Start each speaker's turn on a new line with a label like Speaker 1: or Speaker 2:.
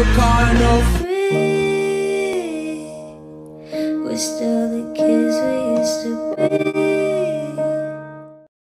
Speaker 1: still kind of
Speaker 2: free. We're still the kids we used to be.